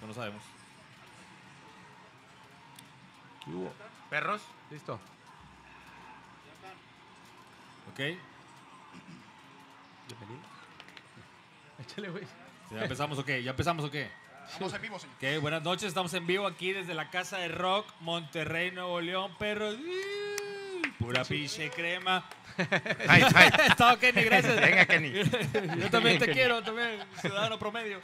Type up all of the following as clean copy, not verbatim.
no sabemos. ¿Qué hubo? ¿Perros? Listo. Ok. Bienvenido. Échale, güey. ¿Ya empezamos o qué? ¿Ya empezamos o qué? Estamos en vivo, señor. Ok, buenas noches. Estamos en vivo aquí desde la Casa de Rock, Monterrey, Nuevo León, perros. Pura pinche crema. Estaba Kenny, gracias. Venga, Kenny. Yo también te quiero, también, ciudadano promedio.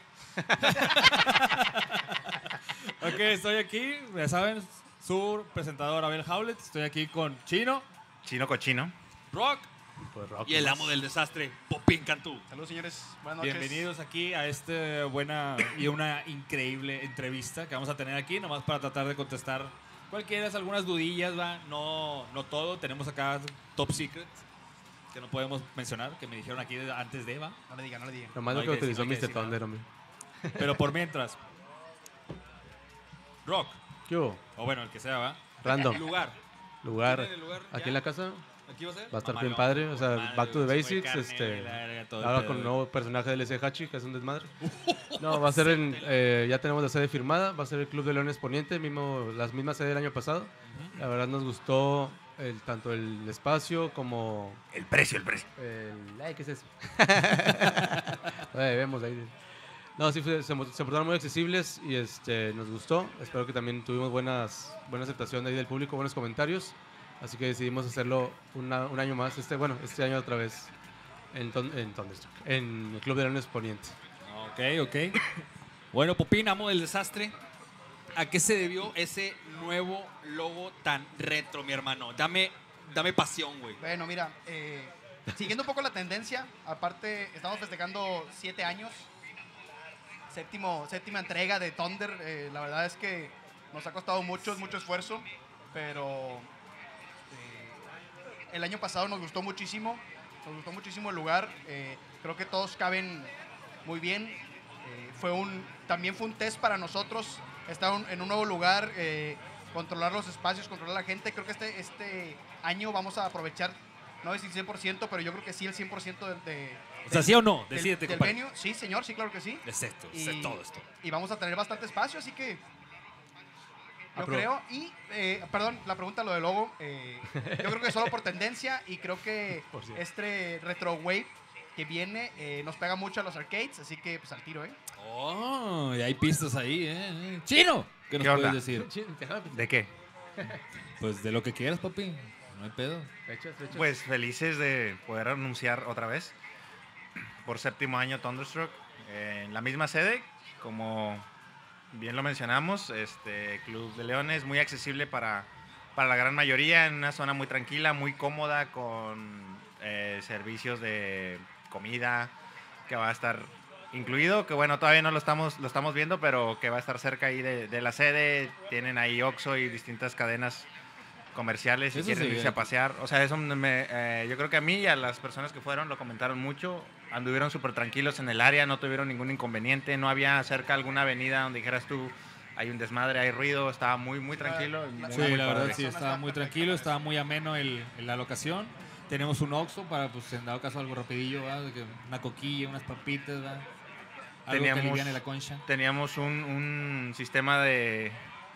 Ok, estoy aquí, ya saben, su presentador Abel Howlett. Estoy aquí con Chino, Chino cochino. Rock Pues rock, y el más. amo del desastre, Popín Cantú. Saludos, señores. Buenas noches. Bienvenidos aquí a esta buena y una increíble entrevista que vamos a tener aquí, nomás para tratar de contestar cualquiera, algunas dudillas, ¿va? No todo. Tenemos acá top secret que no podemos mencionar, que me dijeron aquí antes de Eva. No le diga, no le diga. Nomás No lo hay que que utilizó decir, no hay que Mr. decir Thunder, hombre. Pero por mientras, Rock, ¿Qué hubo? o bueno, el que sea, ¿va? Random. Lugar. Lugar. ¿Tienen el lugar Aquí ya? en la casa. ¿Aquí va a ser? Va a estar Mamalón, bien padre, o sea, madre, back to the un chingo de basics, carne, la verga, todo el ahora pedo. con un nuevo personaje del S. Hachi, que es un desmadre. No, va a ser en, ya tenemos la sede firmada, va a ser el Club de Leones Poniente, las mismas sede del año pasado. La verdad nos gustó tanto el espacio como El precio. ay, ¿qué es eso? Vemos ahí. No, sí, se portaron muy accesibles y nos gustó. Espero que también tuvimos buena aceptación de ahí del público, buenos comentarios. Así que decidimos hacerlo un año más, este año otra vez en Thunderstruck, en el Club de Leones Poniente. Ok. Bueno, Popín, amo del desastre. ¿A qué se debió ese nuevo logo tan retro, mi hermano? Dame pasión, güey. Bueno, mira, siguiendo un poco la tendencia, aparte estamos festejando 7 años, séptima entrega de Thunder. La verdad es que nos ha costado mucho esfuerzo, pero el año pasado nos gustó muchísimo el lugar. Creo que todos caben muy bien. También fue un test para nosotros estar en un nuevo lugar, controlar los espacios, controlar la gente. Creo que este año vamos a aprovechar, no es el 100%, pero yo creo que sí el 100% O sea, ¿sí o no? del Decídete, compadre. venue. Sí, señor, sí, claro que sí. Es esto, Y- es todo esto. Y vamos a tener bastante espacio, así que yo Apro- creo. Y, perdón, la pregunta, lo del logo. Yo creo que solo por tendencia, y creo que Por cierto. este retro wave que viene nos pega mucho a los arcades, así que pues al tiro, ¿eh? Oh, y hay pistas ahí, ¿eh? ¡Chino! ¿Qué nos ¿Qué onda? puedes decir? ¿De qué? Pues de lo que quieras, papi. No hay pedo. Fechas. Pues felices de poder anunciar otra vez por 7º año Thunderstruck en la misma sede, como bien lo mencionamos, Club de Leones, muy accesible para la gran mayoría, en una zona muy tranquila, muy cómoda, con servicios de comida que va a estar incluido, que bueno, todavía no lo estamos viendo, pero que va a estar cerca ahí de la sede. Tienen ahí Oxxo y distintas cadenas comerciales si Eso quieren sí, irse a pasear. O sea, eso yo creo que a mí y a las personas que fueron lo comentaron mucho. Anduvieron súper tranquilos en el área, no tuvieron ningún inconveniente. No había cerca alguna avenida donde dijeras tú, hay un desmadre, hay ruido. Estaba muy tranquilo. y muy, Sí, muy la verdad padre. sí, estaba muy tranquilo, estaba muy ameno la locación. Tenemos un Oxxo para, pues, en dado caso, algo rapidillo, ¿va? De que una coquilla, unas papitas, ¿va? Algo que aliviane la concha. Teníamos un sistema de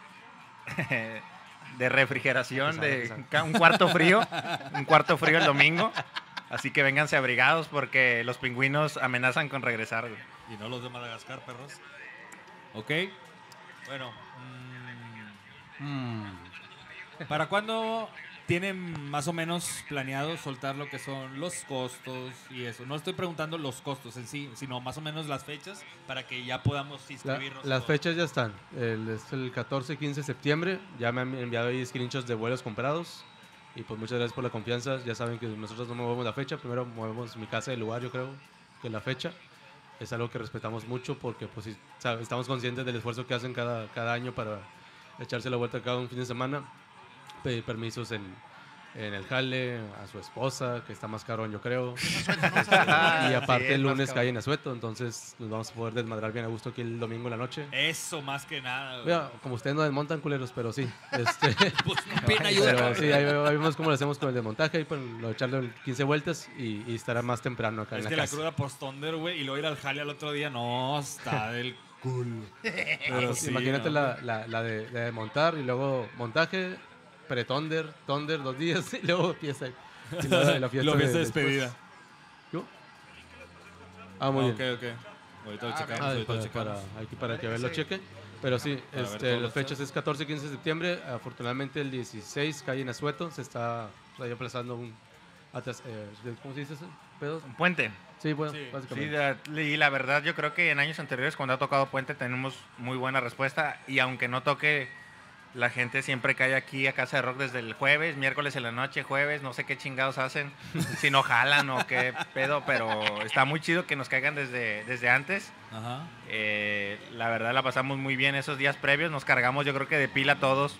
de refrigeración, un cuarto frío el domingo. Así que vénganse abrigados porque los pingüinos amenazan con regresar. Y no los de Madagascar, perros. Ok. Bueno. ¿Para cuándo tienen más o menos planeado soltar lo que son los costos y eso? No estoy preguntando los costos en sí, sino más o menos las fechas para que ya podamos inscribirnos. Las fechas ya están. Es el 14 y 15 de septiembre. Ya me han enviado ahí screenshots de vuelos comprados. Y pues muchas gracias por la confianza. Ya saben que nosotros no movemos la fecha. Primero movemos mi casa y el lugar, yo creo, que la fecha. Es algo que respetamos mucho porque pues, sí, estamos conscientes del esfuerzo que hacen cada año para echarse la vuelta cada un fin de semana. Pedir permisos en el jale, a su esposa, que está más carón, yo creo. Y aparte Sí, el es más lunes cabrón. cae en Azueto, entonces nos vamos a poder desmadrar bien a gusto aquí el domingo en la noche. Eso más que nada. güey. Mira, como ustedes no desmontan culeros, pero sí. Pues no pena ayuda. Pero sí, ahí vemos cómo lo hacemos con el desmontaje, y pues, lo echarle 15 vueltas y estará más temprano acá Es en que la la casa. cruda post-Thunder, güey, y luego ir al jale al otro día, no, está del Pero Pues sí, imagínate ¿no? la de montar y luego montaje, pre-Thunder, Thunder 2 días y luego fiesta. Y luego la fiesta, Lo fiesta después. despedida. ¿Yo? Ah, muy Ok, bien. ok. Ahorita lo Ah, checamos, Ah, ahorita lo para, checamos. aquí para que vean lo Sí. cheque. Pero sí, Para ver todos las los fechas chats. es 14 y 15 de septiembre. Afortunadamente el 16 cae en Azueto. Se está ahí aplazando ¿cómo se dice eso? ¿Pedos? Un puente. Sí, bueno, Sí. Sí, básicamente. y la verdad yo creo que en años anteriores cuando ha tocado puente tenemos muy buena respuesta y aunque no toque, la gente siempre cae aquí a Casa de Rock desde el jueves, miércoles en la noche, jueves, no sé qué chingados hacen, si no jalan o qué pedo, pero está muy chido que nos caigan desde antes. Ajá. La verdad la pasamos muy bien esos días previos, nos cargamos yo creo que de pila todos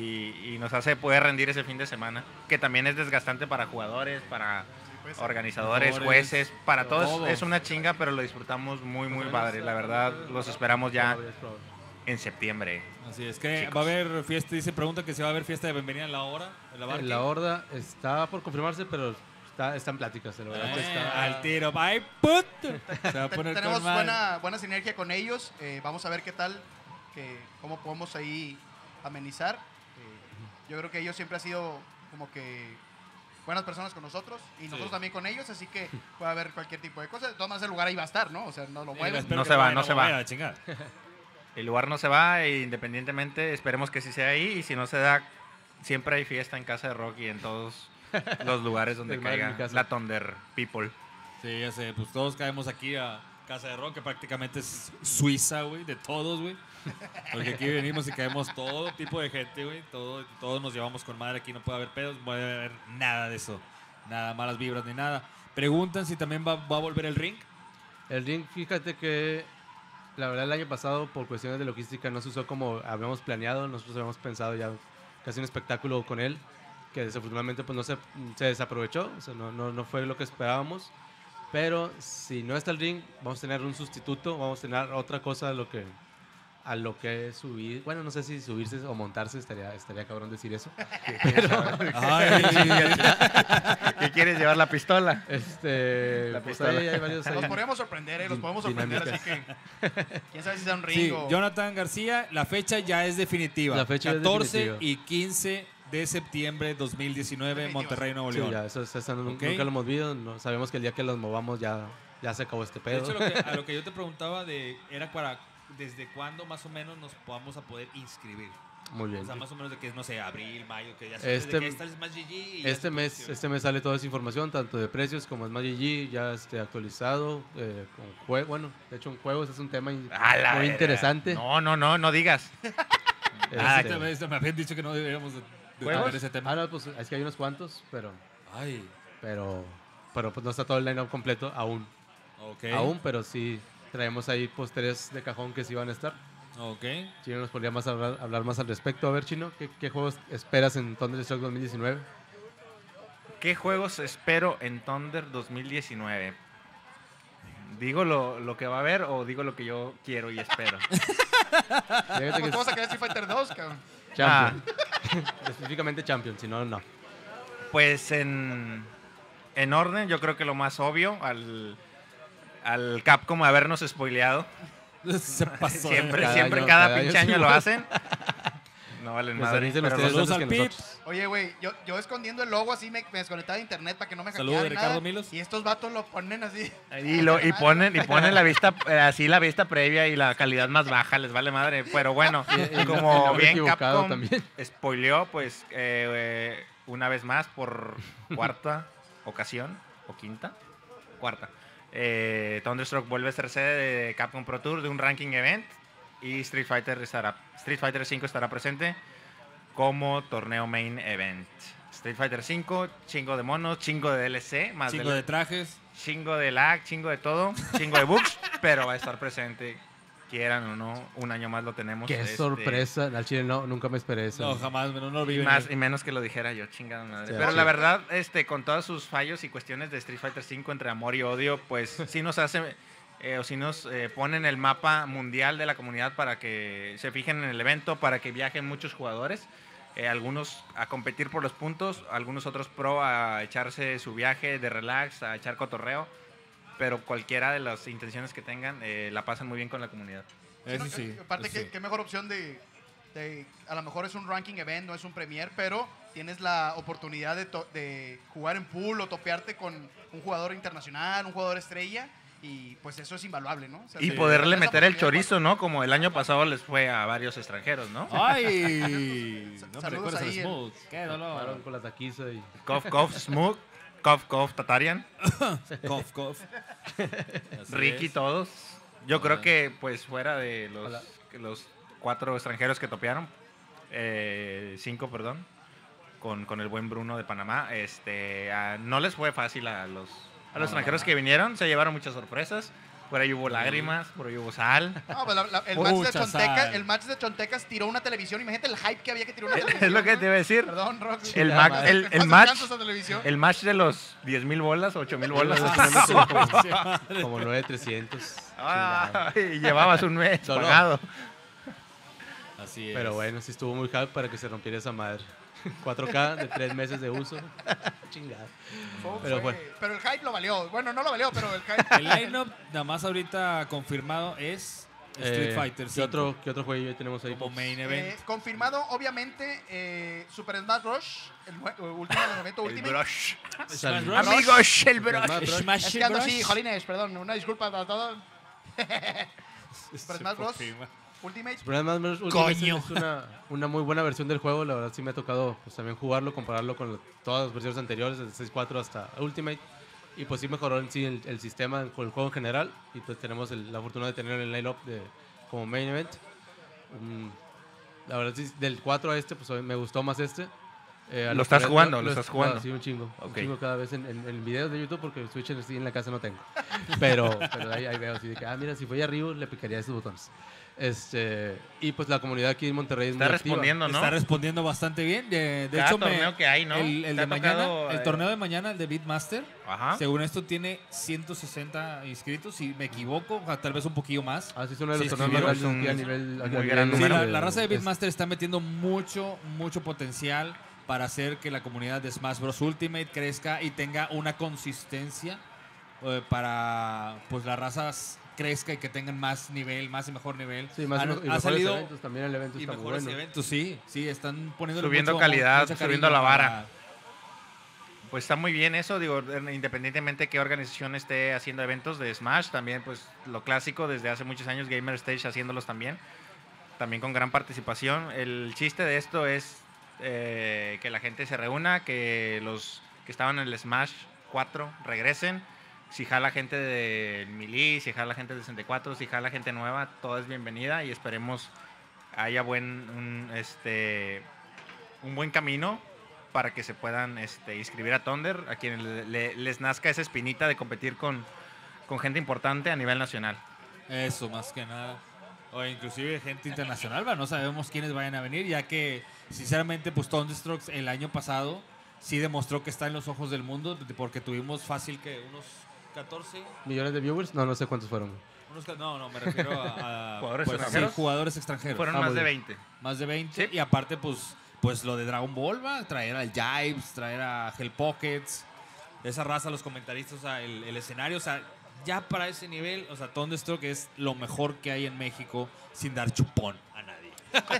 y nos hace poder rendir ese fin de semana, que también es desgastante para jugadores, para Pues, organizadores, jugadores, jueces, para todos todos. es una chinga, pero lo disfrutamos muy padre, la verdad los esperamos ya Probable, es probable. en septiembre. Así es que Chicos. va a haber fiesta, pregunta que si va a haber fiesta de bienvenida en la hora, en la barca. La horda está por confirmarse, pero está en pláticas. La verdad que está, Al tiro, bye, puto. Se va a poner tenemos con madre. buena sinergia con ellos. Vamos a ver qué tal, cómo podemos ahí amenizar. Yo creo que ellos siempre han sido como que buenas personas con nosotros y nosotros también con ellos, así que puede haber cualquier tipo de cosa. De todas maneras, el lugar ahí va a estar, ¿no? O sea, no lo Sí, mueven. espero No que se va, vayan, no se va. vayan a la chingada. El lugar no se va e independientemente esperemos que sí sea ahí y si no se da siempre hay fiesta en Casa de Rock y en todos los lugares donde El mar en caiga mi casa. la Thunder People. Sí, ya sé, pues todos caemos aquí a Casa de Rock, que prácticamente es Suiza, güey, de todos, güey. Porque aquí venimos y caemos todo tipo de gente, güey. Todos nos llevamos con madre, aquí no puede haber pedos, no puede haber nada de eso. Nada, malas vibras ni nada. Preguntan si también va a volver el ring. El ring, fíjate que la verdad el año pasado por cuestiones de logística no se usó como habíamos planeado. Nosotros habíamos pensado ya casi un espectáculo con él, que desafortunadamente pues no se desaprovechó, o sea, no fue lo que esperábamos. Pero si no está el ring, vamos a tener un sustituto, vamos a tener otra cosa a lo que subir. Bueno, no sé si subirse o montarse, estaría cabrón decir eso. Ay, ¿Qué quieres llevar la pistola? La Pues hay varios Los ahí. podríamos sorprender, los podemos sorprender, así que quién sabe si sea un ring sí, o... Jonathan García, la fecha ya es definitiva. La fecha es 14 definitiva. y 15 de septiembre 2019, Definitiva. Monterrey, Nuevo Sí, León. ya, eso Ok. nunca lo hemos visto. No, sabemos que el día que los movamos ya se acabó este De pedo. hecho, a lo que yo te preguntaba era para desde cuándo más o menos nos vamos a poder inscribir. Muy bien. O sea, más o menos de que es, no sé, abril, mayo, que ya Este- sabes de que esta es más GG. y ya Este se mes, puede este mes sale toda esa información, tanto de precios como es más GG, ya actualizado. Bueno, de hecho, en juegos es un tema A la muy verga. interesante. No digas. Ah, Este, me habían dicho que no deberíamos de ¿Juegos? tocar ese tema. no, pues es que hay unos cuantos, pero Ay, pues no está todo el line-up completo aún. ok. Aún, pero sí traemos ahí pósteres de cajón que sí van a estar. Ok. Chino nos podría hablar más al respecto. A ver, Chino, ¿qué juegos esperas en Thunderstruck 2019? ¿Qué juegos espero en Thunder 2019? ¿Digo lo que va a haber o digo lo que yo quiero y espero? Fíjate que ¿Cómo te vas a querer Street Fighter 2, cabrón? Champion. Específicamente Champion, si no, no. Pues en orden, yo creo que lo más obvio, al Capcom habernos spoileado. Se pasó. Siempre, Cada siempre, año- cada cada pinche año año es lo igual. hacen. No valen Les madre. avisen pero ustedes saludos antes al que Pip. nosotros. Oye, güey, yo escondiendo el logo así me desconectaba de internet para que no me Saludos de hackearan Ricardo nada. Milos. Y estos vatos lo ponen así. Y ponen la vista, así la vista previa y la calidad más baja, les vale madre. Pero bueno, Y como el nombre bien equivocado Capcom también. spoileó, pues una vez más por cuarta ocasión, o quinta, cuarta. Thunderstruck vuelve a ser sede de Capcom Pro Tour, de un ranking event, y Street Fighter 5 estará presente como torneo main event. Street Fighter 5, chingo de monos, chingo de DLC, más Chingo de trajes. chingo de lag, chingo de todo, chingo de bugs, pero va a estar presente, quieran o no, un año más lo tenemos. Qué sorpresa. Al chile no, nunca me esperé eso. No, jamás, no lo vi Y, venir. y menos que lo dijera yo, chingada madre. Sí, Pero sí. la verdad, con todos sus fallos y cuestiones de Street Fighter 5 entre amor y odio, pues sí nos hace, o sí nos ponen el mapa mundial de la comunidad para que se fijen en el evento, para que viajen muchos jugadores. Algunos a competir por los puntos, algunos otros pro a echarse su viaje de relax, a echar cotorreo, pero cualquiera de las intenciones que tengan la pasan muy bien con la comunidad. Eso sí. Aparte, eso sí. qué mejor opción a lo mejor es un ranking event, no es un premier, pero tienes la oportunidad de jugar en pool o topearte con un jugador internacional, un jugador estrella, y pues eso es invaluable, ¿no? O sea, Y te- poderle esa meter el oportunidad chorizo, ¿no? Como el año pasado les fue a varios extranjeros, ¿no? ¡Ay! No me Saludos recuerdas al ahí en- Smooth. ¡Qué dolor! Pararon con la taquiza y... Kof, Smooth, Kof, Tatarian, Cough, cough. Así Ricky, es. todos. Yo creo Ah. que, pues, fuera de Hola. los 4 extranjeros que topearon, 5, perdón, con el buen Bruno de Panamá, no les fue fácil a los extranjeros que vinieron. Se llevaron muchas sorpresas. Por ahí hubo lágrimas, por ahí hubo sal. No, pues Mucha sal. el match de Chontecas tiró una televisión. Imagínate el hype que había que tirar una televisión. Es lo que te iba a decir. Perdón, Rock. El, Chingada ma- madre. el, el ¿Hace match, tanto esa televisión? el match de los 10,000 bolas, 8,000 bolas. Como 9,300. Ah, y llevabas un mes Solo. pagado. Así es. Pero bueno, sí estuvo muy hype para que se rompiera esa madre. 4K de 3 meses de uso. Chingada. Pero bueno. Pero el hype lo valió. Bueno, no lo valió, pero el hype. El line-up, nada más ahorita confirmado, es Street Fighter ¿Qué 5 otro juego tenemos ahí? como main event. Confirmado, obviamente, Super Smash Bros. Último lanzamiento, El Ultimate. brush. Smash Bros. Amigos, el brush. Smash Bros. Smash Es que ando Bros. así, jolines, perdón. Una disculpa para todos. Super Smash Bros. Ultimate. Super Smash Bros. Ultimate Coño. es una muy buena versión del juego. La verdad sí me ha tocado pues, también jugarlo, compararlo con todas las versiones anteriores, desde 6.4 hasta Ultimate. Y pues sí mejoró en sí el sistema con el juego en general. Y pues tenemos la fortuna de tener el line-up como main event. La verdad sí, del 4 a pues me gustó más a ¿Lo estás que- jugando? ¿Lo estás jugando? Sí, un chingo. Un Ok. chingo cada vez en videos de YouTube porque el Switch en la casa no tengo. Pero ahí veo así de que, mira, si voy arriba le picaría esos botones. Y pues la comunidad aquí en Monterrey es Está muy activa. respondiendo, ¿no? Está respondiendo bastante bien. De Cada hecho, torneo que hay, ¿no? el ¿Te de ha mañana, tocado, el torneo de mañana, el de Beatmaster, Ajá. según esto tiene 160 inscritos, si me equivoco, o tal vez un poquillo más. Sí, es uno de los Sí, torneos más sí, grandes es aquí a un nivel... a muy nivel gran Sí, número. la raza de es- Beatmaster está metiendo mucho potencial para hacer que la comunidad de Smash Bros. Ultimate crezca y tenga una consistencia para pues las razas crezca y que tengan más nivel, más y mejor nivel. Sí, más y Ha mejores salido eventos, también el evento y está muy mejores bueno. eventos, sí, están poniendo Subiendo calidad, subiendo la vara. Pues está muy bien eso, digo, independientemente de qué organización esté haciendo eventos de Smash, también pues lo clásico desde hace muchos años, Gamer Stage haciéndolos también con gran participación. El chiste de esto es que la gente se reúna, que los que estaban en el Smash 4 regresen. Si jala gente del Melee, si jala gente del 64, si jala gente nueva, toda es bienvenida y esperemos haya un buen camino para que se puedan inscribir a Thunder, a quienes les nazca esa espinita de competir con gente importante a nivel nacional. Eso, más que nada. O inclusive gente internacional, ¿va? No sabemos quiénes vayan a venir, ya que, sinceramente, pues Thunderstruck el año pasado sí demostró que está en los ojos del mundo, porque tuvimos fácil que unos 14... ¿Millones de viewers? No sé cuántos fueron. No, me refiero a ¿Jugadores pues, extranjeros? sí, jugadores extranjeros. Fueron Ah, más muy de bien. 20. Más de 20. Sí. Y aparte, pues lo de Dragon Ball, ¿va? Traer al Jives, traer a Hell Pockets, esa raza, los comentaristas, o sea, el escenario, o sea, ya para ese nivel, o sea, Thunderstruck es lo mejor que hay en México sin dar chupón a nadie.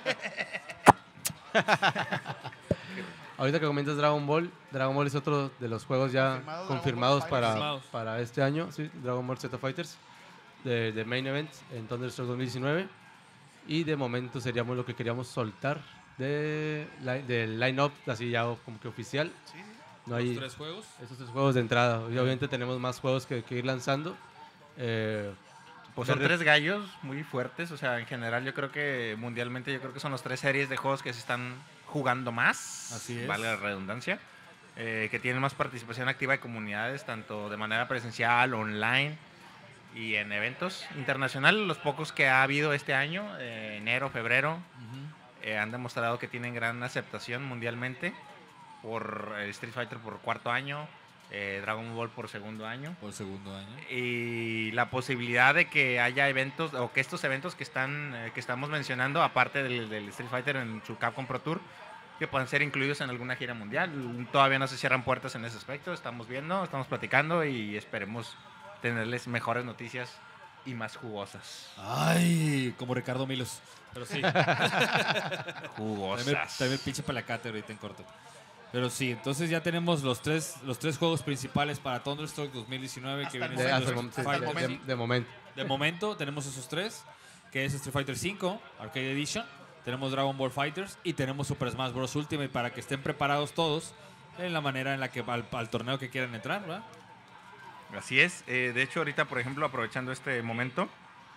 Ahorita que comentas Dragon Ball es otro de los juegos ya Confirmado, confirmados Dragon Ball Fighters. para este año, sí, Dragon Ball Z Fighters, de Main Event en Thunderstruck 2019. Y de momento seríamos lo que queríamos soltar del line-up, así ya como que oficial. Sí, sí. No Los hay 3 juegos. esos 3 juegos de entrada. Y obviamente tenemos más juegos que ir lanzando. Pues son 3 gallos muy fuertes, o sea, en general yo creo que mundialmente yo creo que son los 3 series de juegos que se están jugando más, Así es. vale la redundancia, que tienen más participación activa de comunidades, tanto de manera presencial, online y en eventos internacionales. Los pocos que ha habido este año, enero, febrero, han demostrado que tienen gran aceptación mundialmente por Street Fighter por 4º año, Dragon Ball por 2º año. Por segundo año. Y la posibilidad de que haya eventos, o que estos eventos que estamos mencionando, aparte del Street Fighter en su Capcom Pro Tour, que puedan ser incluidos en alguna gira mundial. Todavía no se cierran puertas en ese aspecto, estamos viendo, estamos platicando y esperemos tenerles mejores noticias y más jugosas. Ay, como Ricardo Milos. Pero sí. Jugosas. También pinche palacate ahorita en corto. Pero sí, entonces ya tenemos los tres juegos principales para Thunderstruck 2019 Hasta que el vienen siendo momento. Street Fighter. De momento. De momento tenemos esos tres, que es Street Fighter V Arcade Edition, tenemos Dragon Ball Fighters y tenemos Super Smash Bros. Ultimate para que estén preparados todos en la manera en la que al torneo que quieran entrar, ¿verdad? Así es. De hecho, ahorita, por ejemplo, aprovechando este momento,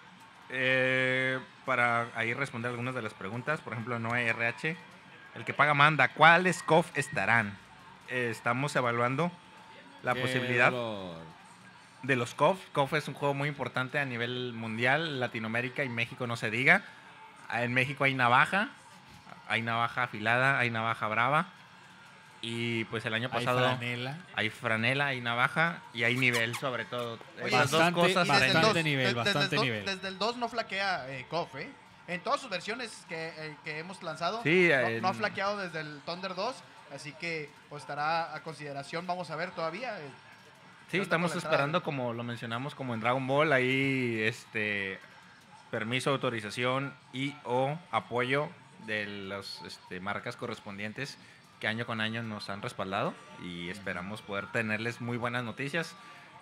para ahí responder algunas de las preguntas, por ejemplo, Noé RH, el que paga manda, ¿cuáles KOF estarán? Estamos evaluando la posibilidad de los KOF. KOF es un juego muy importante a nivel mundial, Latinoamérica y México no se diga. En México hay navaja afilada, hay navaja brava. Y pues el año pasado hay franela, hay navaja y hay nivel sobre todo. Oye, Esas dos cosas bastante nivel, bastante nivel. Desde el 2 no flaquea KOF, ¿eh? En todas sus versiones que hemos lanzado, Sí, no ha flaqueado desde el Thunder 2, así que pues estará a consideración, vamos a ver todavía. Sí, estamos esperando, como lo mencionamos, como en Dragon Ball, ahí permiso, autorización y o apoyo de las marcas correspondientes que año con año nos han respaldado y esperamos poder tenerles muy buenas noticias.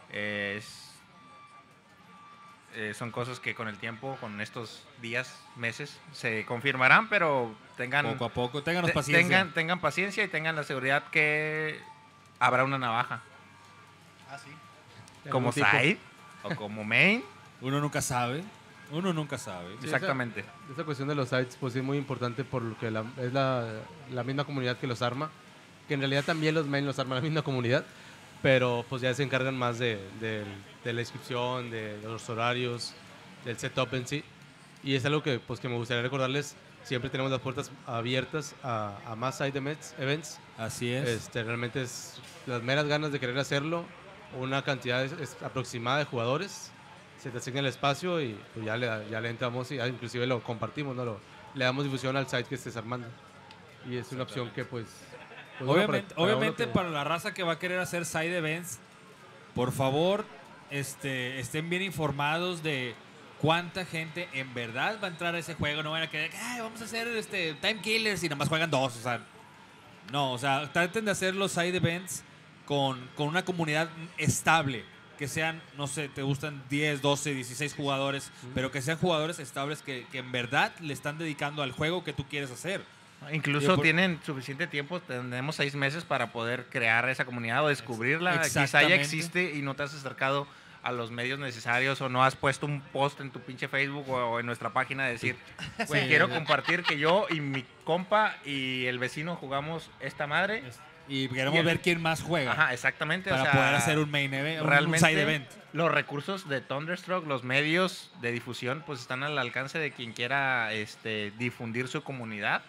Son cosas que con el tiempo, con estos días, meses, se confirmarán, pero tengan poco a poco, ténganos paciencia. Tengan paciencia y tengan la seguridad que habrá una navaja. Ah, sí. Como side o como main. Uno nunca sabe. Sí, exactamente. Esta cuestión de los sites pues es muy importante por lo que es la misma comunidad que los arma, que en realidad también los main los arma la misma comunidad, pero pues ya se encargan más de la inscripción, de los horarios, del setup en sí, y es algo que pues que me gustaría recordarles. Siempre tenemos las puertas abiertas a más side events. Así es. Realmente es las meras ganas de querer hacerlo, una cantidad aproximada de jugadores, se te asigna el espacio y pues ya le entramos y inclusive lo compartimos, ¿no? Le damos difusión al site que estés armando. Y es una opción que pues obviamente para la raza que va a querer hacer side events, por favor, estén bien informados de cuánta gente en verdad va a entrar a ese juego. No van a querer, vamos a hacer time killers y nada más juegan 2, o sea, no, o sea, traten de hacer los side events con una comunidad estable, que sean, no sé, te gustan 10, 12, 16 jugadores, pero que sean jugadores estables que en verdad le están dedicando al juego que tú quieres hacer. Incluso tienen suficiente tiempo, tenemos 6 meses para poder crear esa comunidad o descubrirla. Quizá ya existe y no te has acercado a los medios necesarios o no has puesto un post en tu pinche Facebook o en nuestra página de decir, güey, quiero compartir que yo y mi compa y el vecino jugamos esta madre. Y queremos ver quién más juega. Ajá, exactamente. Para poder hacer un main event, realmente, un side event. Los recursos de Thunderstruck, los medios de difusión, pues están al alcance de quien quiera difundir su comunidad.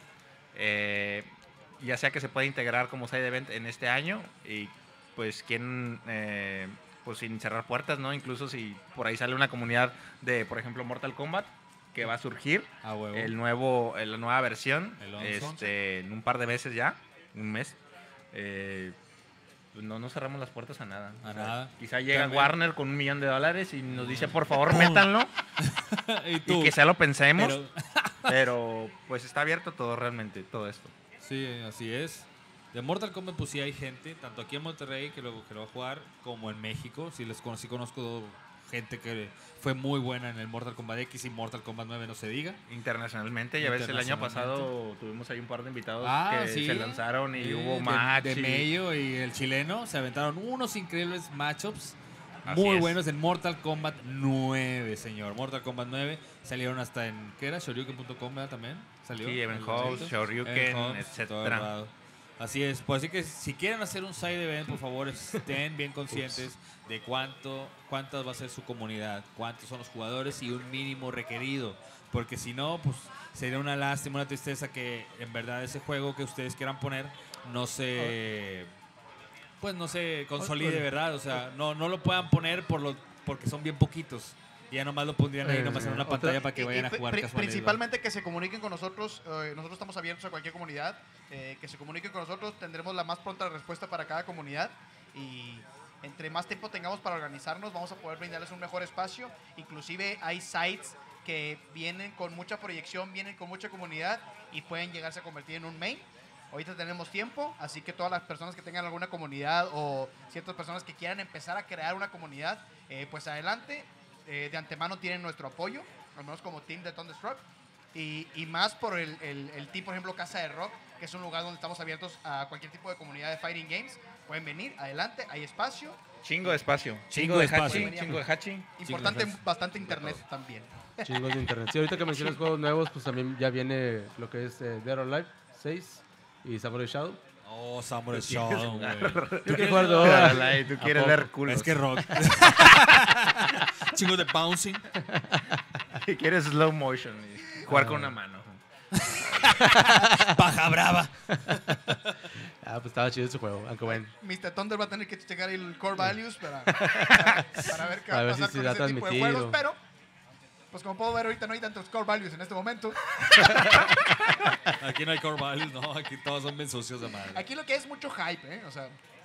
Ya sea que se pueda integrar como side event en este año y pues quien, pues sin cerrar puertas, ¿no? Incluso si por ahí sale una comunidad de, por ejemplo, Mortal Kombat, que va a surgir, la nueva versión, en un par de meses ya, un mes. No cerramos las puertas a nada. Quizá llega Warner con $1 millón y nos dice, por favor, métanlo. y quizá lo pensemos. Pero pues está abierto todo realmente, todo esto. Sí, así es. De Mortal Kombat pues sí hay gente, tanto aquí en Monterrey que lo va a jugar, como en México. Sí conozco gente que fue muy buena en el Mortal Kombat X y Mortal Kombat 9, no se diga. Internacionalmente, ya ves, el año pasado tuvimos ahí un par de invitados que sí, se lanzaron y hubo match. De Mello y el chileno se aventaron unos increíbles matchups muy buenos en Mortal Kombat 9, señor. Mortal Kombat 9 salieron hasta en, ¿qué era? Shoryuken.com también salió. Sí, Evenhouse, Shoryuken, etcétera. Así es, pues así que si quieren hacer un side event, por favor, estén bien conscientes de cuántas va a ser su comunidad, cuántos son los jugadores y un mínimo requerido, porque si no, pues sería una lástima, una tristeza que en verdad ese juego que ustedes quieran poner no se consolide, ¿verdad? O sea, no lo puedan poner porque son bien poquitos. Y ya nomás lo pondrían ahí nomás en una pantalla para que vayan a jugar casualmente. Principalmente que se comuniquen con nosotros. Nosotros estamos abiertos a cualquier comunidad. Que se comuniquen con nosotros. Tendremos la más pronta respuesta para cada comunidad. Y entre más tiempo tengamos para organizarnos, vamos a poder brindarles un mejor espacio. Inclusive hay sites que vienen con mucha proyección, vienen con mucha comunidad y pueden llegarse a convertir en un main. Ahorita tenemos tiempo, así que todas las personas que tengan alguna comunidad o ciertas personas que quieran empezar a crear una comunidad, pues adelante. De antemano tienen nuestro apoyo, al menos como team de Thunderstruck. Y más por el team, por ejemplo, Casa de Rock, que es un lugar donde estamos abiertos a cualquier tipo de comunidad de Fighting Games. Pueden venir, adelante, hay espacio. Chingo de espacio. Chingo de espacio. Chingo de hachi. Importante, Sí, bastante internet también. Chingos de internet. Sí, ahorita que mencionas juegos nuevos, pues también ya viene lo que es Dead or Alive 6 y Samurai Shadow. Oh, Samurai Shadow, güey. Yo recuerdo. Tú quieres ver culos. Es que rock. Chingo de bouncing. Quieres slow motion y jugar con una mano. Paja brava. Pues estaba chido ese juego, aunque bueno. Mr. Thunder va a tener que checar el core values para ver qué va A a ver si pasar se con da ese tipo de transmitido. juegos, pero pues como puedo ver ahorita no hay tantos core values en este momento. Aquí no hay core values, no. Aquí todos son bien sucios de madre. Aquí lo que es mucho hype, o sea,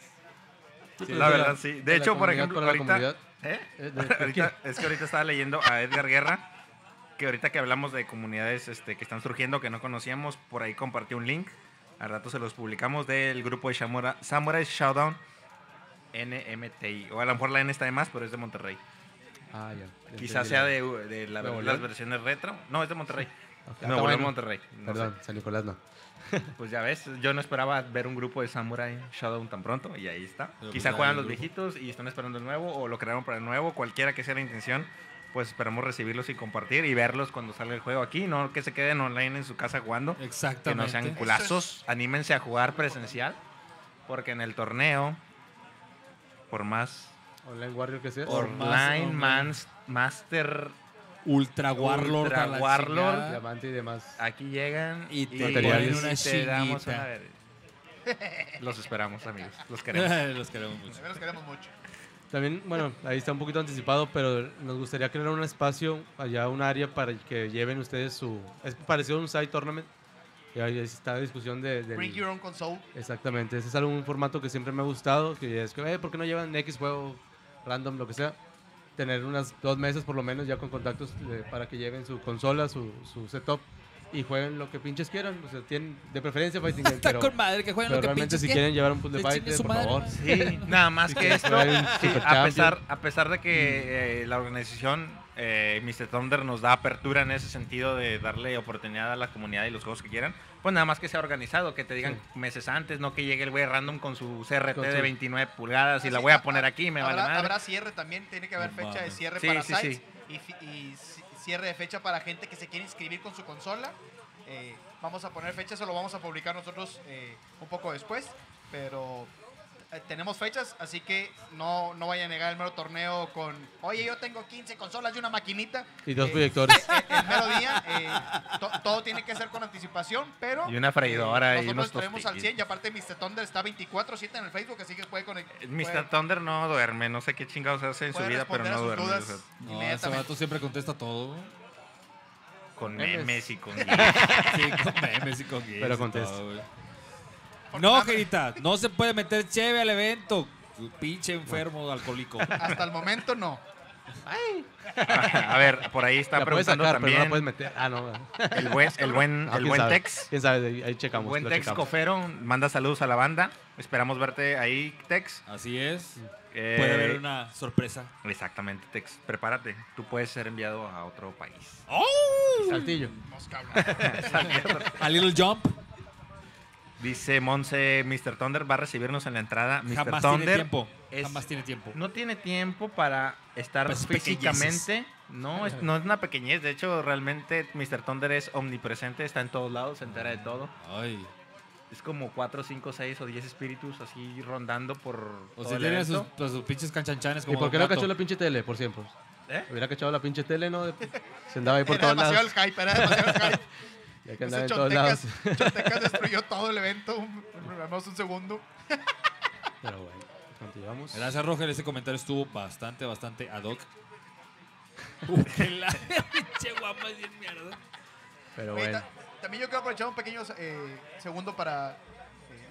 La verdad, sí. De hecho, por ejemplo, ahorita... ¿Eh? Es que ahorita estaba leyendo a Edgar Guerra, que ahorita que hablamos de comunidades que están surgiendo, que no conocíamos, por ahí compartió un link, al rato se los publicamos, del grupo de Samurai Showdown NMTI, o a lo mejor la N está de más, pero es de Monterrey. Ya Quizás entendí sea la- de ¿Nuevo las León? versiones retro. No, es de Monterrey. Ok, Nuevo está León, bueno. Monterrey. No Perdón, San Nicolás no. sé. Pues ya ves, yo no esperaba ver un grupo de Samurai Showdown tan pronto, y ahí está. Pero Quizá pues ya juegan hay los un grupo. viejitos y están esperando el nuevo, o lo crearon para el nuevo, cualquiera que sea la intención. Pues esperamos recibirlos y compartir y verlos cuando salga el juego aquí, no que se queden online en su casa jugando, que no Exactamente. sean culazos, anímense a jugar presencial, porque en el torneo, por más Online Warrior que sea. Por más online online. master Ultra Warlord. Ultra a la Warlord. chingada. Diamante y demás. aquí llegan Y te ponen una te damos chinguita. Los esperamos, amigos, los queremos. Los queremos mucho. los queremos mucho. También, bueno, ahí está un poquito anticipado, pero nos gustaría crear un espacio, allá un área para que lleven ustedes su... Es parecido a un side tournament. Y ahí está la discusión del... Bring your own console. Exactamente, ese es un formato que siempre me ha gustado, que es que, ¿por qué no llevan X juego random, lo que sea? Tener unas 2 meses por lo menos ya con contactos para que lleven su consola, su setup y jueguen lo que pinches quieran. O sea, tienen de preferencia Fighting Game, Está pero, con madre que jueguen pero lo que realmente pinches si quieran. quieren llevar un pool de Que chingue fighter, su por madre. favor. Sí, nada más Si que quieres esto, jugar un sí, Super a pesar de que la organización Mr. Thunder nos da apertura en ese sentido de darle oportunidad a la comunidad y los juegos que quieran, pues nada más que sea organizado, que te digan meses antes, no que llegue el güey random con su CRT Con de su- 29 pulgadas y la Así, voy a poner aquí, me vale habrá, madre. habrá cierre también, tiene que haber No fecha de mames. cierre Sí, para sí, sites sí. y cierre de fecha para gente que se quiere inscribir con su consola. Vamos a poner fecha, eso lo vamos a publicar nosotros un poco después, pero tenemos fechas, así que no vaya a negar el mero torneo con, oye, yo tengo 15 consolas y una maquinita. Y 2 proyectores. El mero día, todo tiene que ser con anticipación, pero Y una freidora y nosotros unos estaremos al tostitos. 100 y aparte Mr. Thunder está 24/7 en el Facebook, así que puede conectar. Mr. Thunder no duerme, no sé qué chingados hace en su vida, pero no duerme. O sea, No, ese inmediatamente. vato siempre contesta todo. con Memes. memes y con... Sí, con memes y con gays Pero y contesta. todo, güey. No, Gerita, no se puede meter cheve al evento. Pinche enfermo alcohólico. Hasta el momento no. A ver, por ahí está La puedes preguntando sacar, pero no la también puedes meter. Ah, no. el buen ¿Quién sabe? Tex. ¿Quién sabe? Ahí checamos. El buen lo Tex checamos. Cofero manda saludos a la banda. Esperamos verte ahí, Tex. Así es. Eh, Puede haber una sorpresa. Exactamente, Tex. Prepárate. Tú puedes ser enviado a otro país. Saltillo. Nos cabra. A Little Jump. Dice Monse, Mr. Thunder va a recibirnos en la entrada. Mr. Jamás tiene Thunder tiempo. es- Jamás tiene tiempo. no tiene tiempo para estar Pues físicamente. No es una pequeñez. De hecho, realmente Mr. Thunder es omnipresente. Está en todos lados, se entera de todo. Ay. Es como 4, 5, 6 o 10 espíritus así rondando por O todo si el tiene evento. sus pinches canchanchanes ¿Y como por qué no Don Gato. cachó la pinche tele por siempre? ¿Eh? Hubiera cachado la pinche tele, ¿no? Se andaba ahí por Era todos demasiado lados. el hype, era demasiado el hype. Ya que andaba Ese en todos lados. Chontecas destruyó todo el evento, menos un segundo. Pero bueno, continuamos. Gracias, Roger. Ese comentario estuvo bastante ad hoc. Que la pinche guapa es bien mierda. Pero Oye, bueno. también yo quiero aprovechar un pequeño segundo para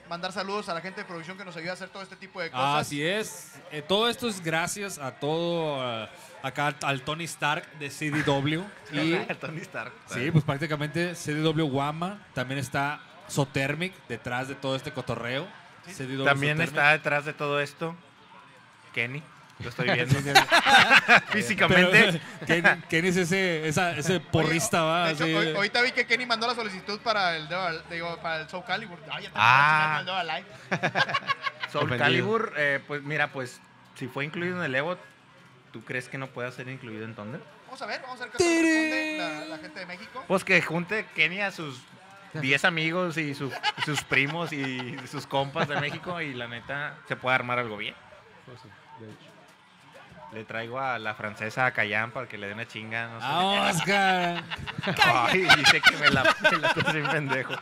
mandar saludos a la gente de producción que nos ayuda a hacer todo este tipo de cosas. Así es. Todo esto es gracias a todo acá al Tony Stark de CDW. Y Tony Stark. sí, pues prácticamente CDW Guama. También está Sotermic detrás de todo este cotorreo. CDW También Sotermic. está detrás de todo esto Kenny. Lo estoy viendo. Físicamente. Pero, Kenny es ese porrista, va. De hecho, así. ahorita vi que Kenny mandó la solicitud para el para el Soul Calibur. Ay, ya te mandó a Live. Soul Ofendido. Calibur, pues mira, pues si fue incluido en el Evo, ¿tú crees que no pueda ser incluido en Thunder? Vamos a ver qué nos responde la gente de México. Pues que junte Kenny a sus 10 amigos y sus primos y sus compas de México y la neta se puede armar algo bien. Pues sí, de hecho. Le traigo a la francesa a Cayán para que le dé una chinga, no sé. ¡Vamos, cara! Ay, dice que me la puse bien pendejo.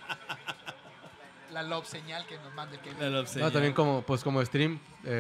La love señal que nos mande Kenny. No, también como stream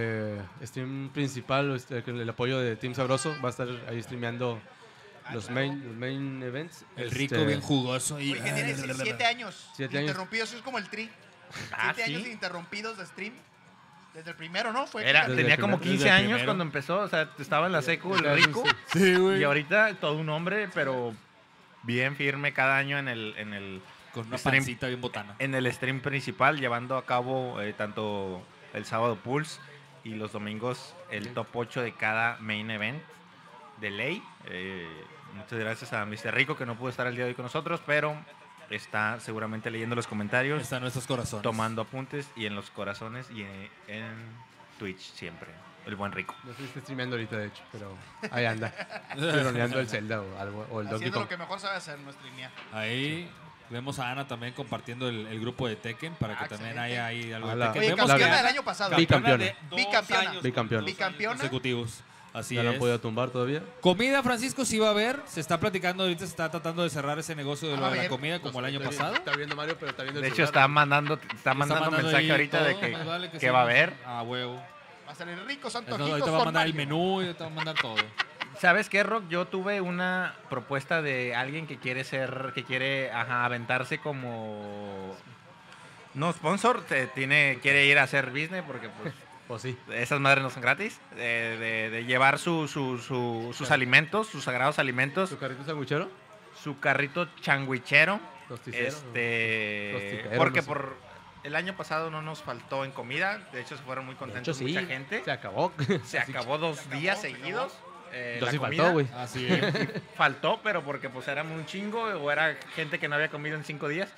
principal, el apoyo de Team Sabroso va a estar ahí streameando los main events. El rico bien jugoso. Y, Oye, que tiene 7 años 7 años. interrumpidos, eso es como el Tri. 7 años ¿Sí? ininterrumpidos de stream. Desde el primero, ¿no? Fue Era, Desde tenía el como primer- 15 desde el años primero. cuando empezó, o sea, estaba en la secu el rico. Sí, güey. Y ahorita todo un hombre, pero bien firme cada año en el Con una stream. pancita bien botana. En el stream principal, llevando a cabo tanto el sábado Pulse y los domingos el top 8 de cada main event de ley. Muchas gracias a Mr. Rico que no pudo estar el día de hoy con nosotros, pero está seguramente leyendo los comentarios, Está en nuestros corazones. tomando apuntes y en los corazones y en Twitch siempre. El buen Rico. No estoy streameando ahorita, de hecho, pero ahí anda. Tironeando el Zelda o algo, o el Donkey haciendo Kong. lo que mejor sabe hacer nuestra línea. Ahí vemos a Ana también compartiendo el grupo de Tekken para que también haya ahí algo de Hola. Tekken. Oye, Vemos la- que campeona Ana- del año pasado. Bicampeona. de 2 Bicampeona. años Bicampeona. Bicampeona. consecutivos. Así Ya no es. han podido tumbar todavía. Comida, Francisco, sí va a haber. Se está platicando ahorita, se está tratando de cerrar ese negocio de Ah, lo va de a la ver. comida como el año Está pasado. Está viendo Mario, pero está viendo el De hecho, celular. está mandando mensaje ahí ahorita de todo, más vale que sí. va a haber. A huevo. Va a salir ricos Entonces, antojitos ahorita va a con mandar el Mario. menú y te va a mandar todo. ¿Sabes qué, Rock? Yo tuve una propuesta de alguien que quiere aventarse como no sponsor, quiere ir a hacer business porque pues O sí. esas madres no son gratis, de llevar sus alimentos, sus sagrados alimentos, ¿Tu carrito sanguichero? su carrito changuichero, Tosticero. Tostiquero, porque no sé. por el año pasado no nos faltó en comida, de hecho se fueron muy De contentos hecho, sí. mucha gente, Se acabó. se acabó 2 días se acabó. seguidos. Entonces la sí comida. faltó, güey. Así es. Faltó, pero porque pues éramos un chingo o era gente que no había comido en 5 días.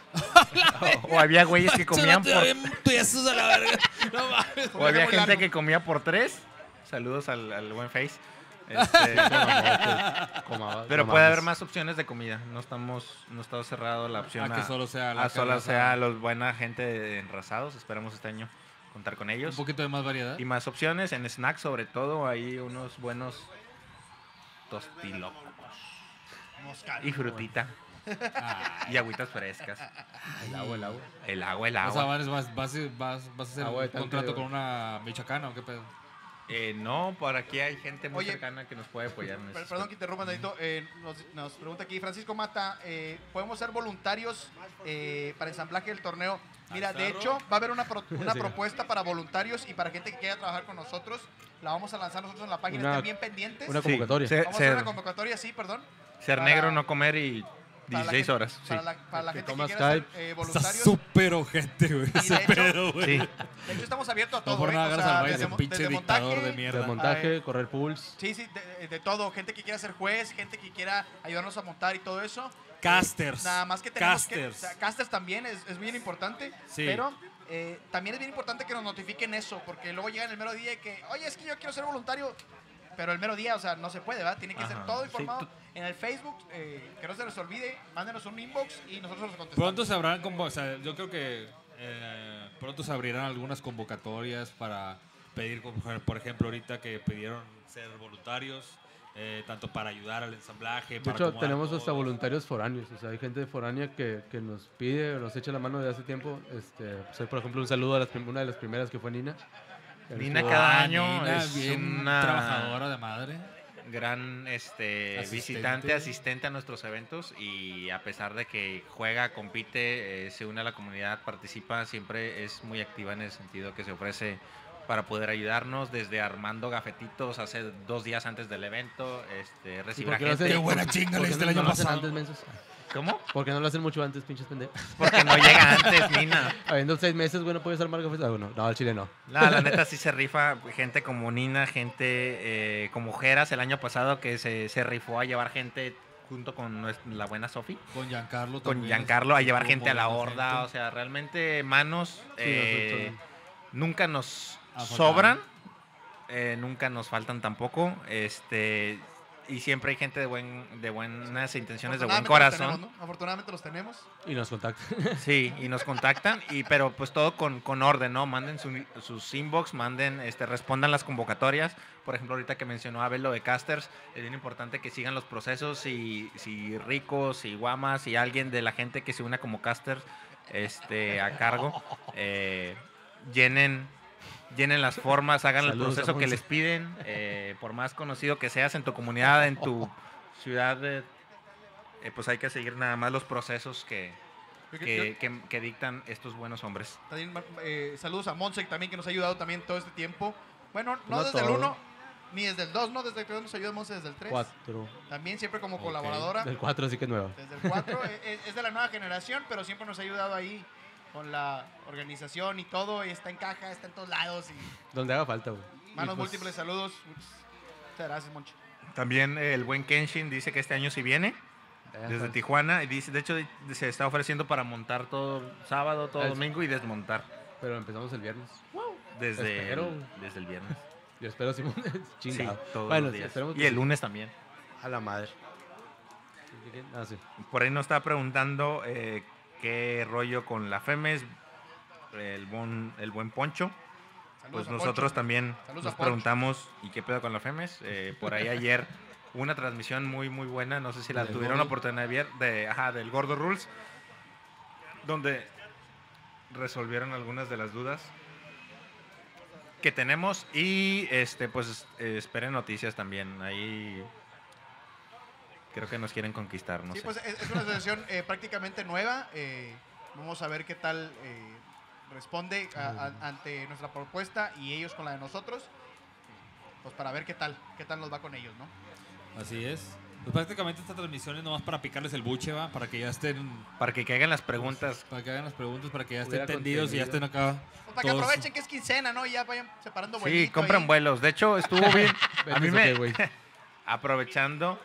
o había güeyes que comían por... Tiesos a la verga. No mames. O había muy gente largo. que comía por 3. Saludos al buen Face. Pero puede haber más opciones de comida. No está cerrado la opción A que solo sea la solo carne sea asada. los buena gente de enrasados. Esperamos este año contar con Un ellos. poquito de más variedad. Y más opciones en snacks, sobre todo. Hay unos buenos tostilocos. Moscal. Y frutita. Ah, Y agüitas frescas. El agua. El agua, el o sea, agua. vas a hacer Agua de un contrato tanque. con una michoacana o qué pedo. No, por aquí hay gente muy Oye, cercana que nos puede apoyar. en ese Perdón que interrumpa, Nadito. Nos pregunta aquí Francisco Mata, ¿podemos ser voluntarios para ensamblaje del torneo? Mira, de Azarro. hecho, va a haber una Sí. propuesta para voluntarios y para gente que quiera trabajar con nosotros. La vamos a lanzar nosotros en la página, Una- estén bien pendientes. Una Sí, convocatoria. ser, Vamos a hacer una ser- convocatoria, sí, perdón. ser para- negro, no comer y para la 16 gente- horas. Sí. Para la Que gente que toma quiera ser Skype. Está voluntarios. súper ojete, güey. Y Ese de hecho- pedo, güey. Sí. De hecho, estamos abiertos a No todo. por nada o agarras sea, al Bryce, desde un pinche desde dictador montaje, de De mierda. montaje, correr pools. Sí, de todo. Gente que quiera ser juez, gente que quiera ayudarnos a montar y todo eso. Casters. Nada más que tenemos Casters. que... o sea, casters también es bien importante. Sí. Pero también es bien importante que nos notifiquen eso. Porque luego llegan el mero día y que, oye, es que yo quiero ser voluntario. Pero el mero día, o sea, no se puede, ¿verdad? Tiene que ser Ajá. todo Sí, informado en el Facebook. Que no se les olvide. Mándenos un inbox y nosotros los contestamos. Pronto se habrán o sea, yo creo que pronto se abrirán algunas convocatorias para pedir, como por ejemplo, ahorita que pidieron ser voluntarios, tanto para ayudar al ensamblaje, De para hecho, acomodar tenemos todo. hasta voluntarios foráneos. O sea, hay gente foránea que nos pide, nos echa la mano de hace tiempo. Soy, por ejemplo, un saludo a una de las primeras que fue Nina. Nina Estuvo- cada Ah, año Nina, es bien una trabajadora de madre. visitante, asistente a nuestros eventos, y a pesar de que juega, compite, se une a la comunidad, participa, siempre es muy activa en el sentido que se ofrece para poder ayudarnos, desde armando gafetitos hace 2 días antes del evento, recibir a gente. Qué buena chinga le diste el año pasado. ¿Cómo? ¿Por qué no lo hacen mucho antes, pinches pendejos? Porque no llega antes, Nina. Habiendo 6 meses, güey, ¿no puedes armar cafés? No, al chile no. No, la neta sí se rifa. Gente como Nina, gente como Jeras el año pasado, que se rifó a llevar gente junto con la buena Sofi. Con Giancarlo Con también. Giancarlo a llevar Estuvo gente a la moviendo horda. gente. O sea, realmente manos Sí, nunca nos Afectaron. sobran. Nunca nos faltan tampoco. Y siempre hay gente de buenas intenciones, de buen Afortunadamente corazón. los tenemos, ¿no? Afortunadamente los tenemos. Y nos contactan. Sí, y nos contactan, pero pues todo con orden, ¿no? Manden sus inbox, respondan las convocatorias. Por ejemplo, ahorita que mencionó Abel lo de casters, es bien importante que sigan los procesos, y si Ricos, si Guamas, y alguien de la gente que se una como caster a cargo, llenen las formas, hagan el Saludos a proceso que Monse. les piden, por más conocido que seas en tu comunidad, en tu ciudad, pues hay que seguir nada más los procesos que dictan estos buenos hombres. También, saludos a Monsek también, que nos ha ayudado también todo este tiempo. Bueno, no No desde el todo. 1, ni desde el 2, ¿no? Desde que nos ayuda Monsek desde el 3. 4. También siempre como colaboradora. Del 4 sí que es nueva. Desde el 4. Es de la nueva generación, pero siempre nos ha ayudado ahí con la organización y todo. Y está en caja, está en todos lados. Y Donde haga falta, güey. manos Y, pues, múltiples, saludos. Muchas gracias, Moncho. También el buen Kenshin dice que este año sí viene, desde Tijuana, y dice, de hecho se está ofreciendo para montar todo sábado, todo Es- domingo, y desmontar Pero empezamos el viernes. desde Espero. desde el viernes. Yo espero, Simón. Sí, Chingado. todos Bueno, los días. esperemos que Y el sí. lunes también. A la madre. Ah, sí. Por ahí nos está preguntando qué rollo con la FEMES, el buen Poncho. Saludos Pues a nosotros Poncho. también Saludos nos a Poncho. preguntamos, ¿y qué pedo con la FEMES? Por ahí ayer hubo una transmisión muy muy buena, no sé si la Del tuvieron la Gordo. oportunidad de ver, del Gordo Rules, donde resolvieron algunas de las dudas que tenemos, y pues esperen noticias también. Ahí creo que nos quieren conquistar, no Sí, sé. pues es una asociación prácticamente nueva. Vamos a ver qué tal responde ante nuestra propuesta y ellos con la de nosotros. Pues para ver qué tal nos va con ellos, ¿no? Así es. Pues prácticamente esta transmisión es nomás para picarles el buche, ¿va? Para que ya estén... Para que caigan las preguntas. Para que hagan las preguntas, para que ya estén Hubiera entendidos y ya estén acá. Pues para que todos- aprovechen que es quincena, ¿no? Y ya vayan separando Sí, vuelitos compran ahí. vuelos. De hecho, estuvo bien. A mí ¿Vendes o me... qué, güey? Aprovechando,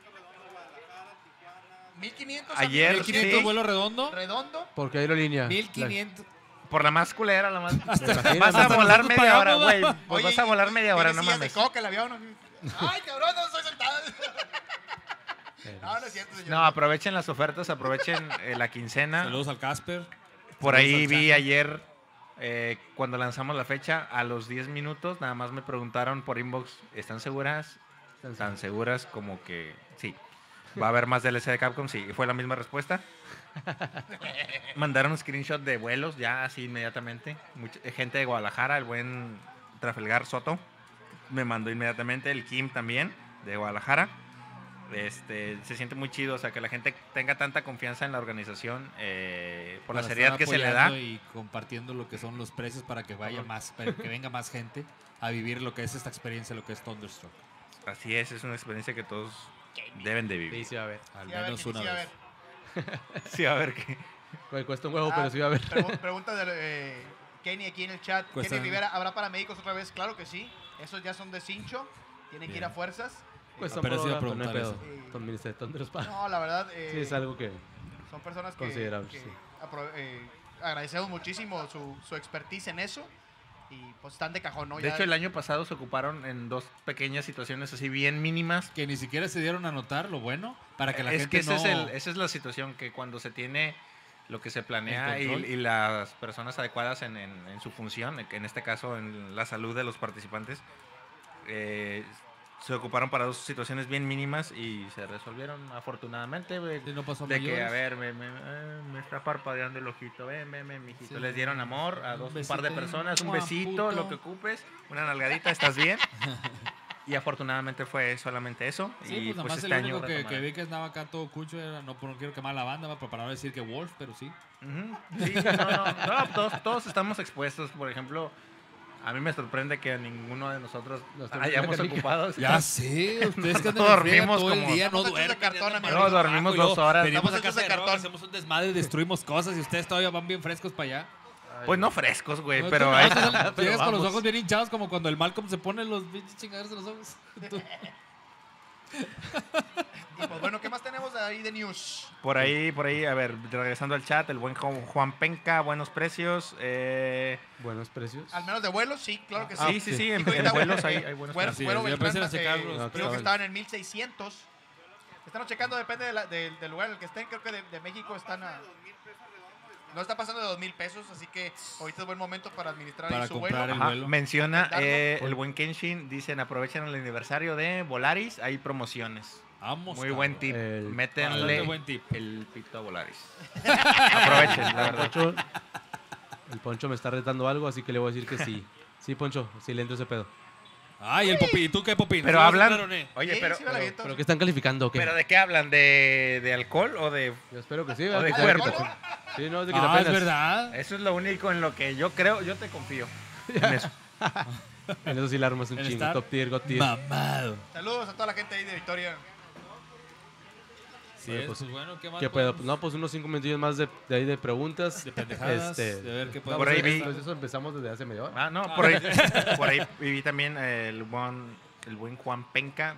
1500 Ayer, 1500 sí. vuelo redondo. redondo. Porque aerolínea. 1500. por la más culera, la más... Vas Imagínate. a volar nosotros media hora, pagamos, güey. ¿no? Pues Oye, vas a volar media hora, ¿tiene no sillas mames. de coca el avión? Ay, cabrón, no estoy sentada. No, no es cierto, señor. No, aprovechen las ofertas, aprovechen la quincena. Saludos al Casper. Por Saludos ahí al vi Chaco. ayer, cuando lanzamos la fecha, a los 10 minutos, nada más me preguntaron por inbox, ¿están seguras? Tan seguras como que sí. ¿Va a haber más DLC de Capcom? Sí, fue la misma respuesta. Mandaron un screenshot de vuelos ya así inmediatamente. Gente de Guadalajara, el buen Trafalgar Soto, me mandó inmediatamente. El Kim también, de Guadalajara. Se siente muy chido, o sea, que la gente tenga tanta confianza en la organización por la Para seriedad estar que se le da. apoyando y compartiendo lo que son los precios para que vaya más, para que venga más gente a vivir lo que es esta experiencia, lo que es Thunderstruck. Así es una experiencia que todos deben de Sí, vivir. sí, a ver. Al Sí, a ver, menos sí, una sí, a vez. ver. Sí, a ver qué. Güey, cuesta un huevo, pero sí va a ver. Pregunta de Kenny aquí en el chat. Cuesta- Kenny Rivera, ¿habrá paramédicos otra vez? Claro que sí. Esos ya son de cincho. Tienen que ir Bien. a fuerzas. Cuesta Apenas por iba a hora, pero no hay preguntar pedo. eso. Con Minister de Thunders para. No, la verdad. Sí, es algo que. Son personas que, Considerable, que sí. agradecemos muchísimo su expertise en eso. Y pues están de cajón, ¿no? De Ya- hecho, el año pasado se ocuparon en dos pequeñas situaciones así bien mínimas. Que ni siquiera se dieron a notar lo bueno para que la Es gente que ese no... esa es la situación, que cuando se tiene lo que se planea El control. y las personas adecuadas en su función, en este caso en la salud de los participantes, se ocuparon para dos situaciones bien mínimas y se resolvieron afortunadamente. Güey. Sí, no pasó De que, mayores. a ver, me está parpadeando el ojito, ven, mijito. Sí. Les dieron amor a Un un par de besito, personas, un mua, besito, puto. lo que ocupes, una nalgadita, ¿estás bien? Y afortunadamente fue solamente eso. Sí, y pues nada más este el año único que retomar. vi que andaba acá todo cucho era, no quiero quemar la banda, va, para no decir que Wolf, pero sí. Ujú. Sí, no, todos estamos expuestos. Por ejemplo, a mí me sorprende que ninguno de nosotros Nos tenemos hayamos la canica. ocupado. Ya sé, ustedes que No dormimos todo el como- día, no Estamos hechos de duermen. cartón, andan amigo. para arriba No, y dormimos abajo, y 2 luego horas. Venimos Estamos a casa hechos de de rock, cartón. hacemos un desmadre, destruimos cosas y ustedes todavía van bien frescos para allá. Pues no frescos, güey, No, pero tú ahí llegas pero con los vamos. ojos bien hinchados como cuando el Malcolm se pone los pinches chingaderos en los ojos. Y pues bueno, ¿qué más tenemos ahí de news? Por ahí, a ver, regresando al chat, el buen Juan Penca, buenos precios. Buenos precios. Al menos de vuelos, sí, claro que Sí, sí. sí, en Ahorita, vuelos hay buenos Güero, precios. Así Güero es, ya Beltrán, empiezan a checar los No, creo claro. que estaban en 1600. Están checando, depende del lugar en el que estén. Creo que de México están a... No está pasando de 2,000 pesos, así que ahorita es buen momento para administrar Para ahí su comprar vuelo. el Ajá, vuelo. menciona Darlo. el buen Kenshin, dicen aprovechen el aniversario de Volaris, hay promociones. Vamos. Muy cabrón. buen tip, El- métenle Bastante buen tip. el pito a Volaris. Aprovechen, la El verdad. Poncho, el Poncho me está retando algo, así que le voy a decir que sí. Sí, Poncho, sí le entro ese pedo. Ay, el Popín. ¿Y tú qué, Popín? Pero ¿Sí vas a entrar o hablan, no? oye, Sí, pero, sí me la aviento. ¿Pero qué están calificando o qué? ¿pero de qué hablan? ¿De alcohol o de...? Yo espero que sí, O de ¿verdad? cuerpo. Sí, no, es de Ah, es quitapenas. verdad. Eso es lo único en lo que yo creo, yo te confío. En eso. En eso sí la armas un El chingo. estar Top tier, God tier. Mamado. Saludos a toda la gente ahí de Victoria. Sí, Oye, eso pues, es bueno. ¿Qué más? ¿Qué pedo? podemos- No, pues unos 5 minutillos más de ahí de preguntas. De pendejadas, de ver qué podemos Por ahí hacer. vi- Pues eso empezamos desde hace media hora. Ah, no, por ahí viví también el buen Juan Penca,